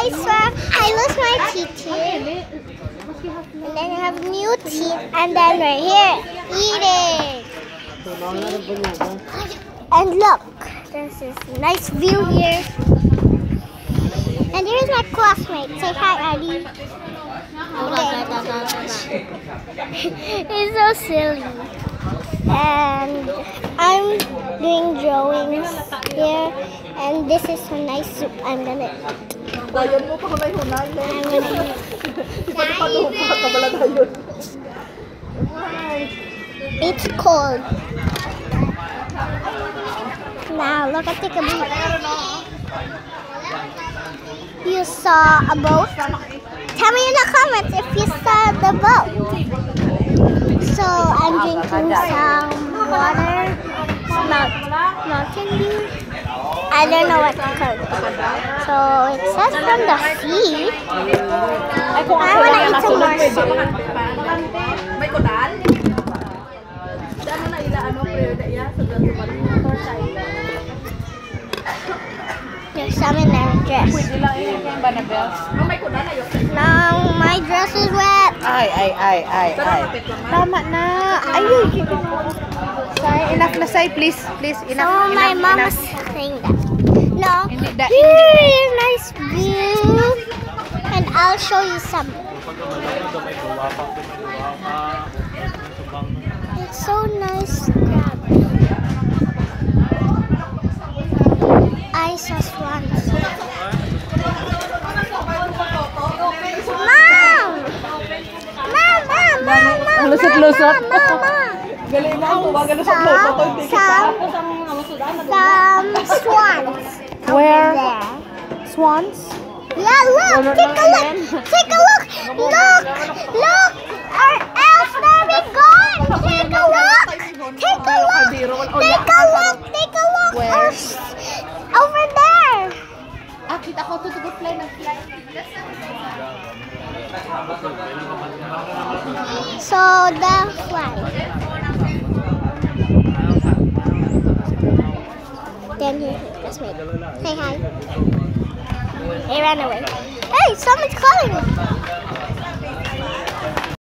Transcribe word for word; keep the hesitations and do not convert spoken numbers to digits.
I swear I lost my teeth here. And then I have new teeth. And then right here, eating. And look, there's this nice view here. And here's my classmate. Say hi, Addy. He's so silly. And I'm doing drawings here. And this is a nice soup I'm gonna eat. I'm gonna eat. It's cold. Now look at the boat. You saw a boat? Tell me in the comments if you saw the boat. So I'm drinking some water, mount, Mountain Dew. I don't know what it's called. So it says from the sea. I want to eat some more soup. There's some in their dress. No, my dress is wet. Ay, ay, ay, ay, ay. Tama na. Ayun. Sorry, enough na say, please. Please, enough. So my enough, mom enough. was saying that. No, Hindi, here, nice view. And I'll show you some. It's so nice. I saw swans. Mom! Mom, mom, mom, mom, Lusot-lusot. mom, mom, mom. Some, some swans. Where? There. Swans? Yeah, look! Take a look! Take a look! Look! Look! Our elves are gone! Take a look! Take a look! Take a look! Take a look! Where? Over there! Ah, kita ko tutugot fly ng fly. So, the flag. Then here, let's wait. Say hi. He ran away. Hey, someone's calling me.